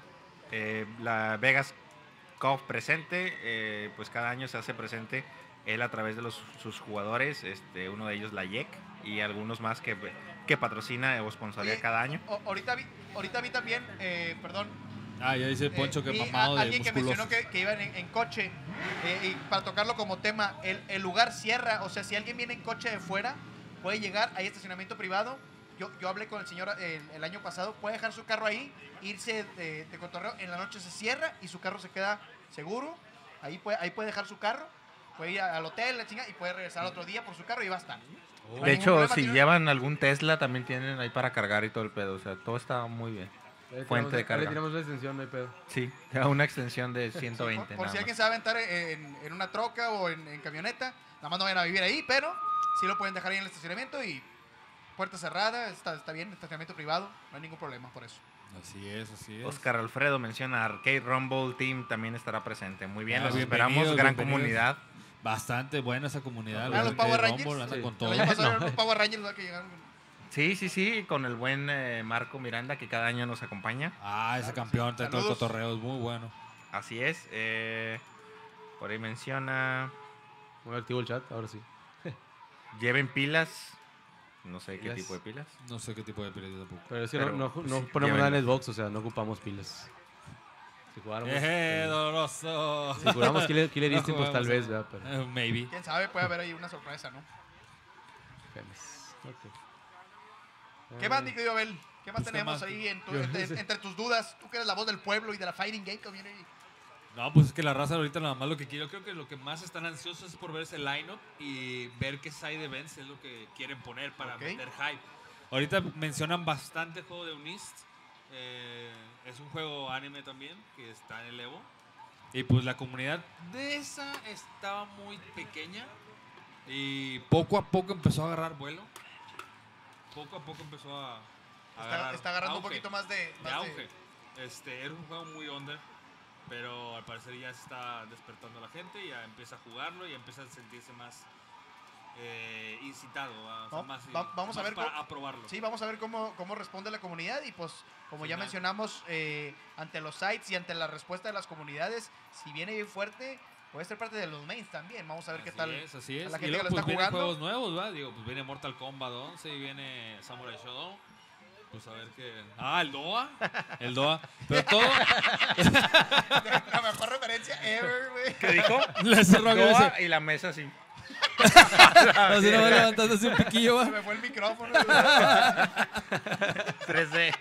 la Vegas Golf presente, pues cada año se hace presente él a través de sus jugadores, uno de ellos la YEC y algunos más que patrocina o sponsorea Oye, cada año. Ahorita vi también, perdón, Ah, ya dice Poncho que vi mamado de alguien que musculoso. mencionó que iban en coche, y para tocarlo como tema, el lugar cierra, o sea, si alguien viene en coche de fuera, puede llegar, hay estacionamiento privado. Yo hablé con el señor el año pasado, puede dejar su carro ahí, irse de cotorreo, en la noche se cierra y su carro se queda seguro, ahí puede dejar su carro, puede ir al hotel, la chinga, y puede regresar otro día por su carro y va a estar. No hay De ningún hecho, problema, si tiene- llevan algún Tesla, también tienen ahí para cargar y todo el pedo. O sea, todo está muy bien. Fuente de carga. Le tiramos una extensión, no hay pedo. Sí, una extensión de 120. Por nada si alguien más. se va a aventar en una troca o en camioneta, nada más no vayan a vivir ahí, pero sí lo pueden dejar ahí en el estacionamiento y puerta cerrada, está bien, estacionamiento privado, no hay ningún problema por eso. Así es, así es. Oscar Alfredo menciona Arcade Rumble Team también estará presente. Muy bien, Ah, los bienvenidos, esperamos. Gran bienvenidos. comunidad. Bastante buena esa comunidad. ¿Eran los Power Rangers? Rumble, anda Sí. con El todo. año pasado eran los Power Rangers, ¿verdad? Que llegaron. Sí, con el buen Marco Miranda que cada año nos acompaña. Ah, ese campeón, trae todo el Saludos. cotorreo, es muy bueno. Así es. Por ahí menciona, Muy activo el chat, ahora sí. lleven pilas. No sé qué Pilas. tipo de pilas. No sé qué tipo de piloto tampoco. Pero es que Pero, no pues, ponemos llévenlo. nada en Xbox, o sea, no ocupamos pilas. Si jugáramos, Doloroso. si jugáramos Killer No Instinct, pues tal jugamos, vez, ¿verdad? Pero, Maybe. Quién sabe, puede haber ahí una sorpresa, ¿no? apenas. Ok. ¿Qué más, mi querido Abel? ¿Qué más Pues, ¿qué tenemos más? ahí Yo- entre tus dudas? Tú que eres la voz del pueblo y de la Fighting Game Community. No, pues es que la raza ahorita nada más lo que quiero, creo que lo que más están ansiosos es por ver ese lineup y ver qué side events es lo que quieren poner para Ok. meter hype. Ahorita mencionan bastante el juego de Unist. Es un juego anime también que está en el Evo. Y pues la comunidad de esa estaba muy pequeña y poco a poco empezó a agarrar vuelo. Poco a poco empezó a agarrar Está agarrando un auge. poquito más de... De auge. Era un juego muy under, pero al parecer ya se está despertando la gente, ya empieza a jugarlo y empieza a sentirse más incitado, o sea, No, más, vamos a más ver para cómo- aprobarlo. Sí, vamos a ver cómo responde la comunidad y pues como ya Final. mencionamos, ante los sites y ante la respuesta de las comunidades, si viene bien fuerte, puede ser parte de los mains también. Vamos a ver qué tal. Así es. a la Y gente luego que lo pues está vienen jugando. juegos nuevos, ¿va? Digo, pues viene Mortal Kombat 11 y viene Samurai Shodown. Pues a ver qué... Ah, el DOA. El DOA. Pero todo... La mejor referencia ever, güey. ¿Qué dijo? Le cerró que Doa y la mesa así. así no va levantándose un piquillo, va. Se me fue el micrófono. güey. 3D.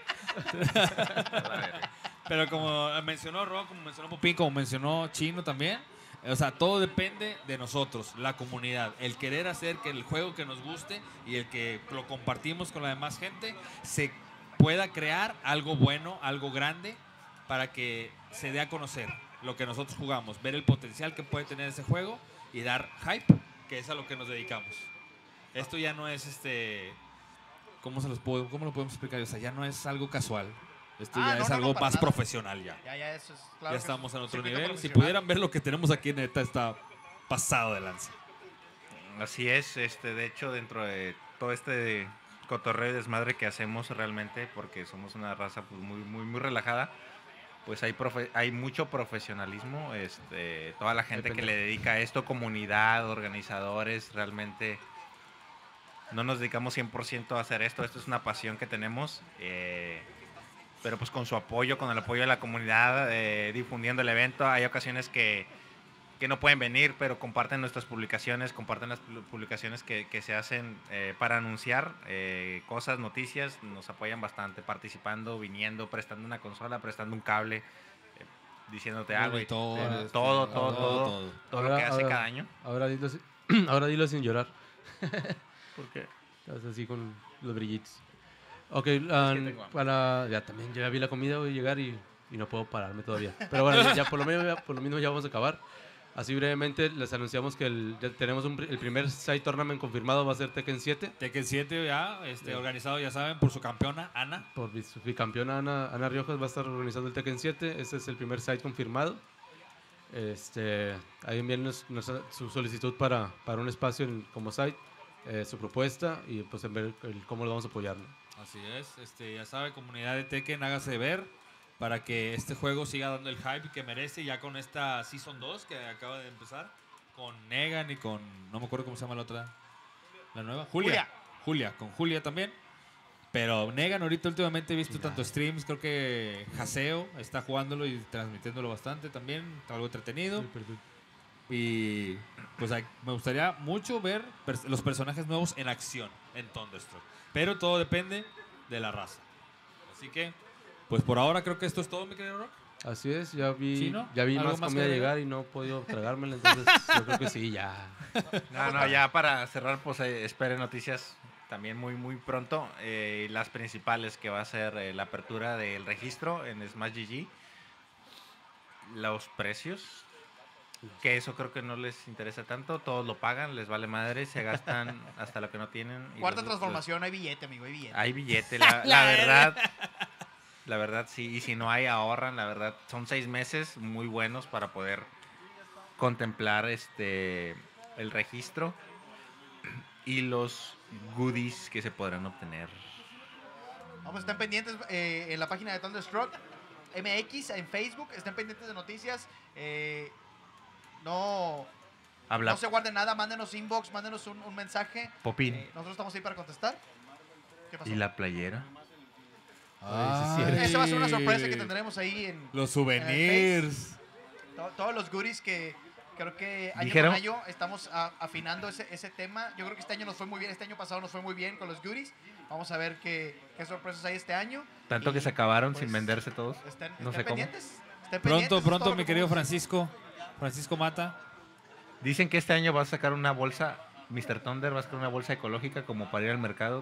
Pero como mencionó Rock, como mencionó Popín, como mencionó Chino también, o sea, todo depende de nosotros, la comunidad. El querer hacer que el juego que nos guste y el que lo compartimos con la demás gente se pueda crear algo bueno, algo grande, para que se dé a conocer lo que nosotros jugamos, ver el potencial que puede tener ese juego y dar hype, que es a lo que nos dedicamos. Esto ya no es ¿cómo lo podemos explicar? O sea, ya no es algo casual. Esto ya es algo más profesional ya. Ya, eso es claro. Ya estamos en otro circuito nivel. Si profesional. pudieran ver lo que tenemos aquí, neta, está pasado de lanza. Así es, de hecho, dentro de todo este cotorreo y desmadre que hacemos realmente, porque somos una raza pues, muy, muy, muy relajada, pues hay mucho profesionalismo, toda la gente que le dedica a esto, comunidad, organizadores, realmente no nos dedicamos 100% a hacer esto es una pasión que tenemos, pero pues con su apoyo, con el apoyo de la comunidad, difundiendo el evento, hay ocasiones que no pueden venir, pero comparten nuestras publicaciones, comparten las publicaciones que se hacen para anunciar cosas, noticias, nos apoyan bastante, participando, viniendo, prestando una consola, prestando un cable, diciéndote algo y todo lo que hace cada año. Ahora dilo sin llorar. ¿Por qué? Estás así con los brillitos. Ok, ya también ya vi la comida, voy a llegar y no puedo pararme todavía. Pero bueno, ya por lo mismo ya vamos a acabar. Así brevemente les anunciamos que ya tenemos el primer side tournament confirmado, va a ser Tekken 7. Tekken 7 ya, organizado, ya saben, por su campeona, Ana. Por su bicampeona Ana Riojas va a estar organizando el Tekken 7. Este es el primer site confirmado. Ahí envíen su solicitud para un espacio como site, su propuesta y pues en ver cómo lo vamos a apoyar, ¿no? Así es, ya sabe, comunidad de Tekken, hágase ver para que este juego siga dando el hype que merece ya con esta Season 2 que acaba de empezar, con Negan y con, no me acuerdo cómo se llama la otra, la nueva, Julia, con Julia también. Pero Negan ahorita últimamente he visto tanto streams, creo que Haseo está jugándolo y transmitiéndolo bastante también, algo entretenido. Y pues me gustaría mucho ver los personajes nuevos en acción en Thunderstruck. Pero todo depende de la raza. Así que, pues por ahora creo que esto es todo, mi querido Rock. Así es, ya vi, ¿Sí, no? ya vi ¿Algo más más comida que llegar y no he podido tragármela, entonces yo creo que sí, ya. No, ya para cerrar, pues esperen noticias también muy, muy pronto. Las principales que va a ser la apertura del registro en Smash GG. Los precios, que eso creo que no les interesa tanto. Todos lo pagan, les vale madre, se gastan hasta lo que no tienen. Cuarta transformación, hay billete, amigo, hay billete. Hay billete, la verdad. La verdad, sí. Y si no hay, ahorran. La verdad, son 6 meses muy buenos para poder contemplar el registro y los goodies que se podrán obtener. Vamos, estén pendientes en la página de Thunderstruck MX, en Facebook. Estén pendientes de noticias. No se guarden nada. Mándenos inbox, mándenos un mensaje. Popín. Nosotros estamos ahí para contestar. ¿Qué pasó? ¿Y la playera? Esa va a ser una sorpresa que tendremos ahí en los souvenirs. Todos los goodies que creo que año ¿Dijeron? con año estamos afinando ese tema. Yo creo que este año nos fue muy bien, este año pasado nos fue muy bien con los goodies. Vamos a ver qué sorpresas hay este año. Tanto que se acabaron sin venderse todos. Estén No sé cómo. pendientes. Estén pendientes, Pronto, mi querido Francisco Mata. Dicen que este año va a sacar una bolsa, Mr. Thunder va a sacar una bolsa ecológica como para ir al mercado.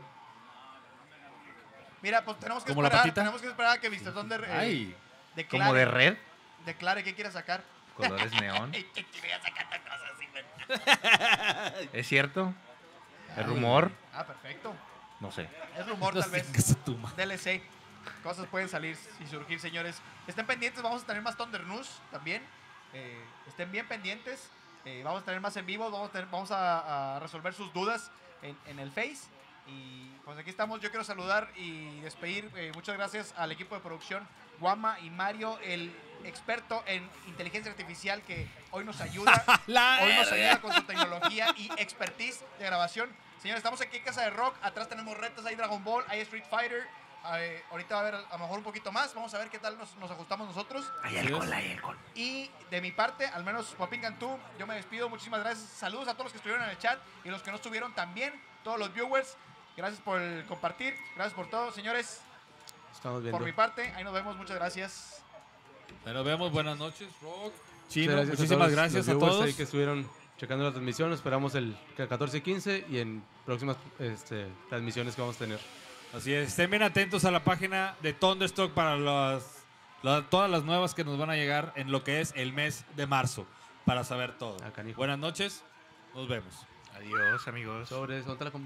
Mira, pues tenemos que ¿Como la esperar, patita? a que Mr. Thunder declare, Como de red, declare qué quiere sacar. colores neón. ¿Qué quiere sacar tan cosas así, güey? ¿Es cierto? ¿Es rumor? Perfecto. No sé. Es rumor, No tal vez. sé, tu madre. DLC. Cosas pueden salir y surgir, señores. Estén pendientes, vamos a tener más Thunder News también. Estén bien pendientes. Vamos a tener más en vivo, vamos a resolver sus dudas en el Face. Y pues aquí estamos. Yo quiero saludar y despedir. Muchas gracias al equipo de producción, Guama y Mario, el experto en inteligencia artificial que hoy nos ayuda. Hoy nos ayuda con su tecnología y expertise de grabación. Señores, estamos aquí en Casa de Rock. Atrás tenemos retos, hay Dragon Ball, hay Street Fighter. Ahorita va a haber a lo mejor un poquito más. Vamos a ver qué tal nos ajustamos nosotros. Hay alcohol. Y de mi parte, al menos Popín Cantú, yo me despido. Muchísimas gracias. Saludos a todos los que estuvieron en el chat y los que no estuvieron también. Todos los viewers. Gracias por el compartir. Gracias por todo, señores. Estamos viendo. Por mi parte, ahí nos vemos. Muchas gracias. Ahí nos vemos. Buenas noches, Rock. Chino, Muchas gracias muchísimas a todos gracias los a viewers todos. ahí que estuvieron checando la transmisión. Esperamos el 14 y 15 y en próximas transmisiones que vamos a tener. Así es, estén bien atentos a la página de Thunderstruck para todas las nuevas que nos van a llegar en lo que es el mes de marzo, para saber todo. Ah, canijo. Buenas noches, nos vemos. Adiós, amigos. Sobres, ¿dónde la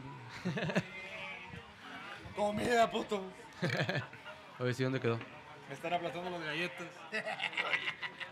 Comida, puto. Oye, sí, ¿dónde quedó? Me están aplastando las galletas.